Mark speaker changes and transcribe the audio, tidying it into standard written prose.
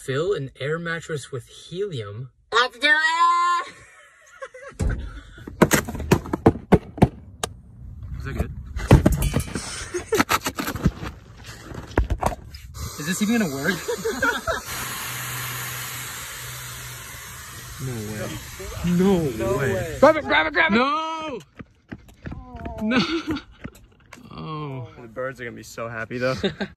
Speaker 1: Fill an air mattress with helium.
Speaker 2: Let's do it!
Speaker 1: Is that good? Is this even gonna work? No way. Grab it! No! No! Oh.
Speaker 3: The birds are gonna be so happy though.